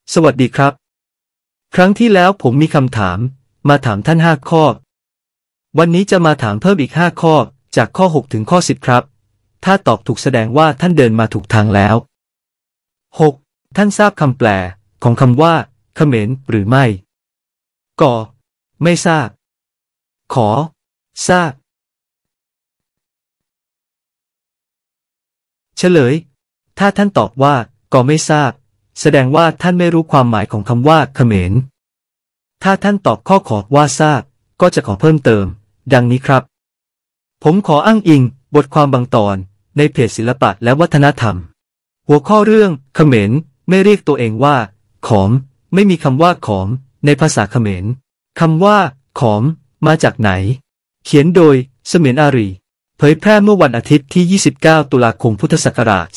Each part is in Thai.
สวัสดีครับครั้งที่แล้วผมมีคำถามมาถามท่าน5 ข้อวันนี้จะมาถามเพิ่มอีก5 ข้อจากข้อ6ถึงข้อ10ครับถ้าตอบถูกแสดงว่าท่านเดินมาถูกทางแล้ว 6. ท่านทราบคำแปลของคำว่าเขมรหรือไม่กไม่ทราบขอทราบเฉลยถ้าท่านตอบว่าก็ไม่ทราบแสดงว่าท่านไม่รู้ความหมายของคำว่าเขมรถ้าท่านตอบข้อขอว่าทราบก็จะขอเพิ่มเติมดังนี้ครับผมขออ้างอิงบทความบางตอนในเพจศิลปะและวัฒนธรรมหัวข้อเรื่องเขมรไม่เรียกตัวเองว่าขอมไม่มีคำว่าขอมในภาษาเขมรคำว่าขอมมาจากไหนเขียนโดยเสมียนอารีเผยแพร่เมื่อวันอาทิตย์ที่ 29 ตุลาคม พุทธศักราช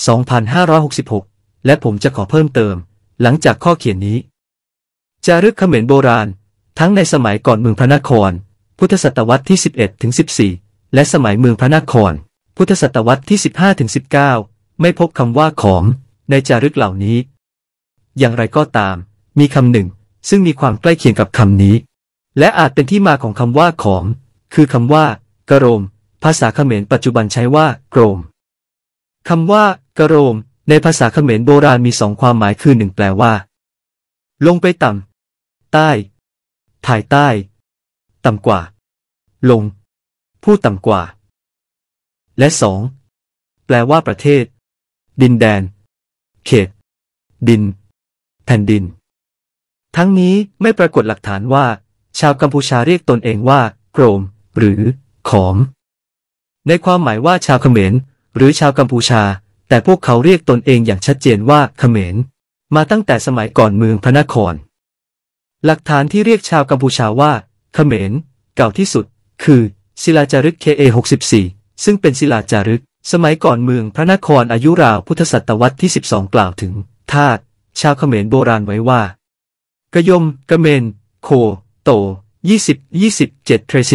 2566 และผมจะขอเพิ่มเติมหลังจากข้อเขียนนี้จารึกเขมรโบราณทั้งในสมัยก่อนเมืองพระนครพุทธศตวรรษที่ 11 ถึง 14 และสมัยเมืองพระนครพุทธศตวรรษที่ 15 ถึง 19 ไม่พบคำว่าขอมในจารึกเหล่านี้อย่างไรก็ตามมีคำหนึ่งซึ่งมีความใกล้เคียงกับคำนี้และอาจเป็นที่มาของคำว่าขอมคือคำว่ากระโรมภาษาเขมรปัจจุบันใช้ว่าโกรมคำว่ากระโรมในภาษาเขมรโบราณมี2 ความหมายคือ1แปลว่าลงไปต่ำใต้ถ่ายใต้ต่ำกว่าลงผู้ต่ำกว่าและ2แปลว่าประเทศดินแดนเขตดินแผ่นดินทั้งนี้ไม่ปรากฏหลักฐานว่าชาวกัมพูชาเรียกตนเองว่าโกรมหรือขอมในความหมายว่าชาวเขมรหรือชาวกัมพูชาแต่พวกเขาเรียกตนเองอย่างชัดเจนว่าเขมรมาตั้งแต่สมัยก่อนเมืองพระนครหลักฐานที่เรียกชาวกัมพูชาว่าเขมรเก่าที่สุดคือศิลาจารึก KA64 ซึ่งเป็นศิลาจารึกสมัยก่อนเมืองพระนครอายุราวพุทธศตวรรษที่ 12 กล่าวถึงทาสชาวเขมรโบราณไว้ว่ากะยมกะเมนโคโต2027เทรซิ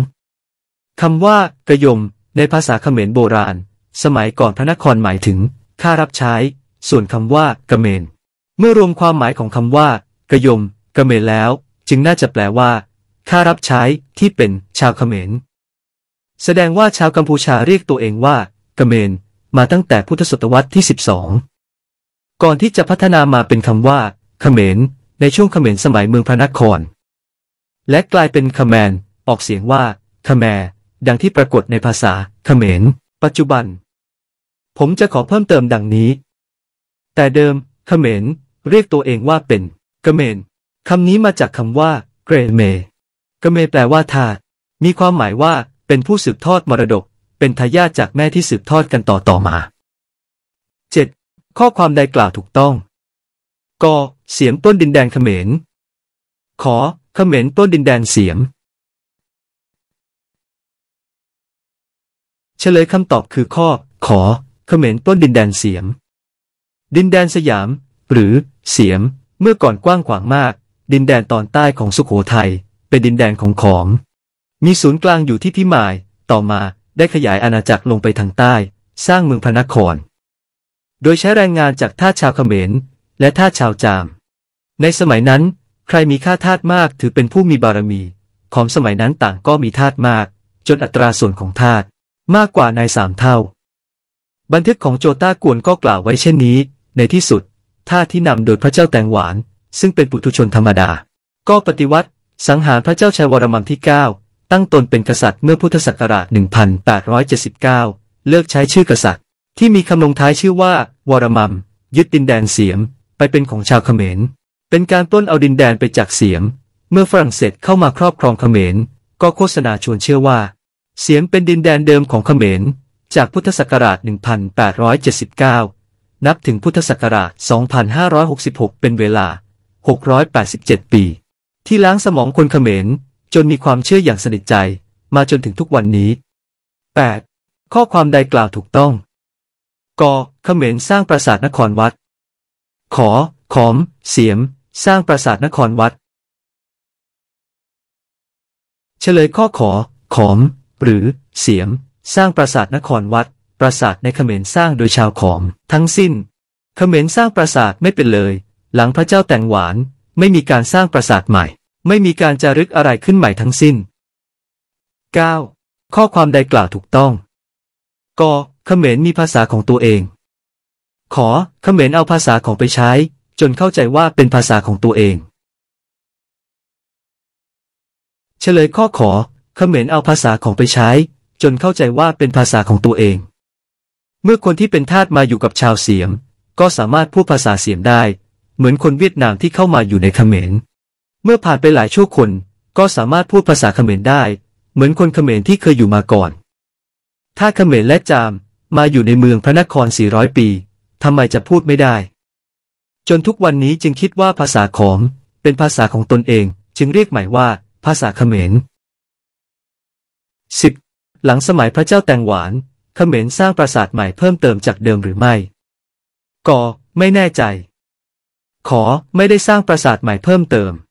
2คำว่ากะยมในภาษาเขมรโบราณสมัยก่อนพระนครหมายถึงข้ารับใช้ส่วนคำว่ากะเมนเมื่อรวมความหมายของคำว่ากะยมกะเมนแล้วจึงน่าจะแปลว่าข้ารับใช้ที่เป็นชาวเขมรแสดงว่าชาวกัมพูชาเรียกตัวเองว่ากะเมนมาตั้งแต่พุทธศตวรรษที่ 12ก่อนที่จะพัฒนามาเป็นคำว่าเขมรในช่วงเขมรสมัยเมืองพระนครและกลายเป็นคแมนออกเสียงว่าคแมดังที่ปรากฏในภาษาเขมรปัจจุบันผมจะขอเพิ่มเติมดังนี้แต่เดิมเขมรเรียกตัวเองว่าเป็นกะเมนคำนี้มาจากคำว่าเกรเมกะเมแปลว่าทาสมีความหมายว่าเป็นผู้สืบทอดมรดกเป็นทายาทจากแม่ที่สืบทอดกันต่อมา 7. ข้อความใดกล่าวถูกต้องกเสียมต้นดินแดนเขมรขอเขมรต้นดินแดนเสียมเฉลยคำตอบคือข้อขอเขมรต้นดินแดนเสียมดินแดนสยามหรือเสียมเมื่อก่อนกว้างขวางมากดินแดนตอนใต้ของสุโขทัยเป็นดินแดนของขอมมีศูนย์กลางอยู่ที่พิมายต่อมาได้ขยายอาณาจักรลงไปทางใต้สร้างเมืองพระนครโดยใช้แรงงานจากทาสชาวเขมรและทาสชาวจามในสมัยนั้นใครมีค่าทาสมากถือเป็นผู้มีบารมีของสมัยนั้นต่างก็มีทาสมากจนอัตราส่วนของทาสมากกว่าใน3 เท่าบันทึกของโจต้ากวนก็กล่าวไว้เช่นนี้ในที่สุดทาสที่นำโดยพระเจ้าแตงหวานซึ่งเป็นปุถุชนธรรมดาก็ปฏิวัติสังหารพระเจ้าชัยวรมันที่ 9ตั้งตนเป็นกษัตริย์เมื่อพุทธศักราช 1879 เลิกใช้ชื่อกษัตริย์ที่มีคำลงท้ายชื่อว่าวรมัมยึดดินแดนเสียมไปเป็นของชาวเขมรเป็นการปล้นเอาดินแดนไปจากเสียมเมื่อฝรั่งเศสเข้ามาครอบครองเขมรก็โฆษณาชวนเชื่อว่าเสียมเป็นดินแดนเดิมของเขมรจากพุทธศักราช 1879 นับถึงพุทธศักราช 2566 เป็นเวลา 687 ปีที่ล้างสมองคนเขมรจนมีความเชื่ออย่างสนิทใจมาจนถึงทุกวันนี้ 8. ข้อความใดกล่าวถูกต้องกเขมรสร้างปราสาทนครวัดขอมเสียมสร้างปราสาทนครวัดเฉลยข้อขอมหรือเสียมสร้างปราสาทนครวัดปราสาทในเขมรสร้างโดยชาวขอมทั้งสิ้นเขมรสร้างปราสาทไม่เป็นเลยหลังพระเจ้าแต่งหวานไม่มีการสร้างปราสาทใหม่ไม่มีการจารึกอะไรขึ้นใหม่ทั้งสิ้น 9. ข้อความใดกล่าวถูกต้องก.เขมรมีภาษาของตัวเองขอเขมรเอาภาษาของไปใช้จนเข้าใจว่าเป็นภาษาของตัวเองเฉลยข้อขอเขมรเอาภาษาของไปใช้จนเข้าใจว่าเป็นภาษาของตัวเองเมื่อคนที่เป็นทาสมาอยู่กับชาวเสียมก็สามารถพูดภาษาเสียมได้เหมือนคนเวียดนามที่เข้ามาอยู่ในเขมรเมื่อผ่านไปหลายชั่วคนก็สามารถพูดภาษาเขมรได้เหมือนคนเขมรที่เคยอยู่มาก่อนถ้าเขมรและจามมาอยู่ในเมืองพระนคร400 ปีทำไมจะพูดไม่ได้จนทุกวันนี้จึงคิดว่าภาษาขอมเป็นภาษาของตนเองจึงเรียกใหม่ว่าภาษาเขมร 10. หลังสมัยพระเจ้าแตงหวานเขมรสร้างปราสาทใหม่เพิ่มเติมจากเดิมหรือไม่ก.ไม่แน่ใจขอไม่ได้สร้างปราสาทใหม่เพิ่มเติม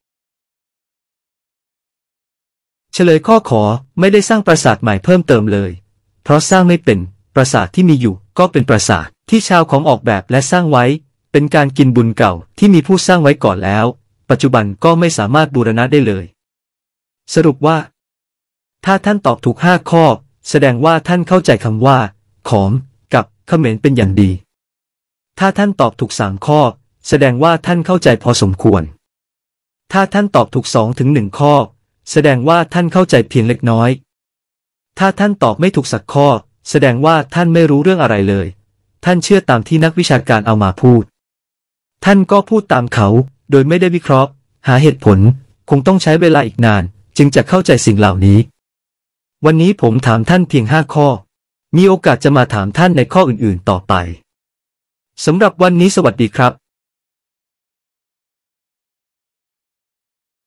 เฉลยข้อขอไม่ได้สร้างปราสาทใหม่เพิ่มเติมเลยเพราะสร้างไม่เป็นปราสาทที่มีอยู่ก็เป็นปราสาทที่ชาวของออกแบบและสร้างไว้เป็นการกินบุญเก่าที่มีผู้สร้างไว้ก่อนแล้วปัจจุบันก็ไม่สามารถบูรณะได้เลยสรุปว่าถ้าท่านตอบถูก5 ข้อแสดงว่าท่านเข้าใจคำว่าขอมกับเขมรเป็นอย่างดีถ้าท่านตอบถูก3 ข้อแสดงว่าท่านเข้าใจพอสมควรถ้าท่านตอบถูก2 ถึง 1 ข้อแสดงว่าท่านเข้าใจเพียงเล็กน้อยถ้าท่านตอบไม่ถูกสักข้อแสดงว่าท่านไม่รู้เรื่องอะไรเลยท่านเชื่อตามที่นักวิชาการเอามาพูดท่านก็พูดตามเขาโดยไม่ได้วิเคราะห์หาเหตุผลคงต้องใช้เวลาอีกนานจึงจะเข้าใจสิ่งเหล่านี้วันนี้ผมถามท่านเพียง5 ข้อมีโอกาสจะมาถามท่านในข้ออื่นๆต่อไปสำหรับวันนี้สวัสดีครับ